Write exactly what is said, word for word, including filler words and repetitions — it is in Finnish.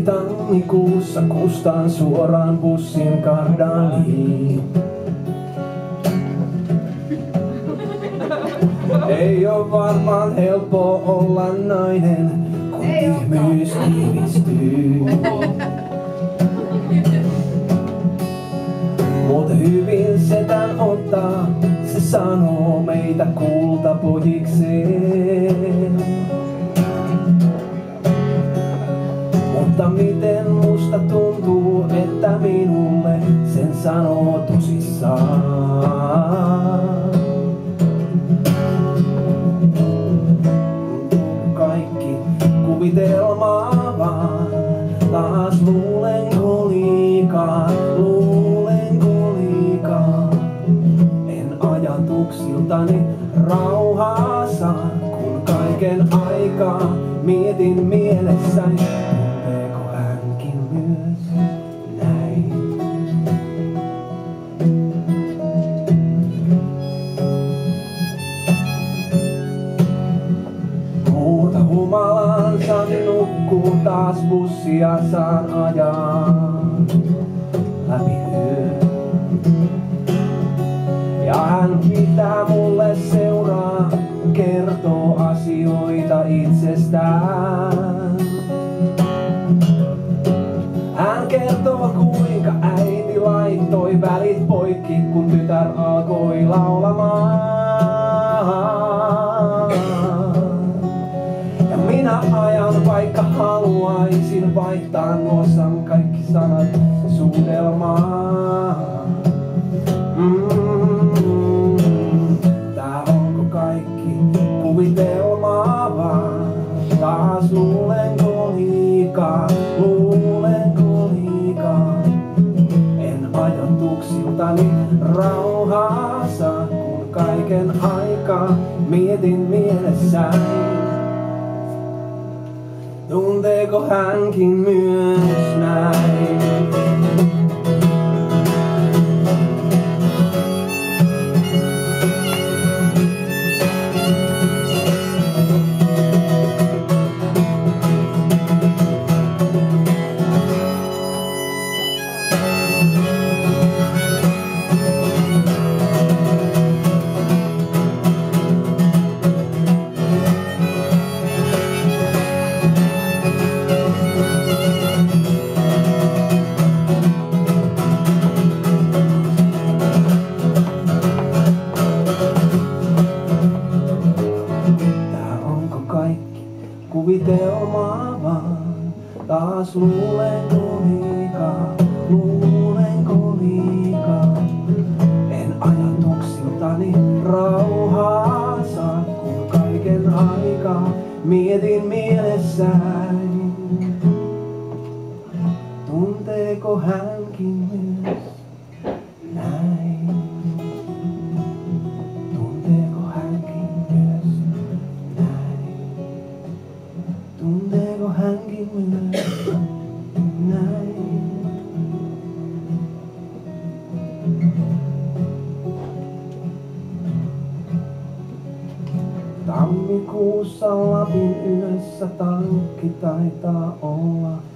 tammikuussa kustaan suoraan bussin kardaliin. Ei oo varmaan helppo olla nainen, kun tyhmyys kiivistyy. Mut hyvin se tän ottaa, se sanoo meitä kultapojikseen. Mutta miten musta tuntuu, että minulle sen sanoo tosissaan. Kaikki kuvitelmaa vaan, taas luulenko liikaa, luulenko liikaa. En ajatuksiltani rauhaa saa, kun kaiken aikaa mietin mielessäni. Tunteeko hänkin myös näin? Muuta humalansa nukkuu, taas bussia saan ajaa läpi yön. Ja hän pitää mulle seuraa, kertoo asioita itsestään. Hän kertoo kuinka äiti laittoi välit poikki, kun tytär alkoi laulamaan. Ja minä ajan, vaikka haluaisin vaihtaa nuo kaikki sanat suudelmaan. Mm, tää onko kaikki kuvitelmaa vaan? Taas luulenko liikaa, luulenko liikaa? En ajatuksiltani rauhaa saa, kun kaiken aikaa mietin mielessäni. Tunteeko hänkin myös näin? Kuvitelmaa vaan, taas luulenko liikaa, luulenko liikaa. En ajatuksiltani rauhaa saa, kun kaiken aikaa mietin mielessäni. Tunteeko hänkin myös näin? Tunteeko hänkin myös näin? Tunteeko hänkin myös näin? Tammikuussa Lapin yössä tankki taitaa olla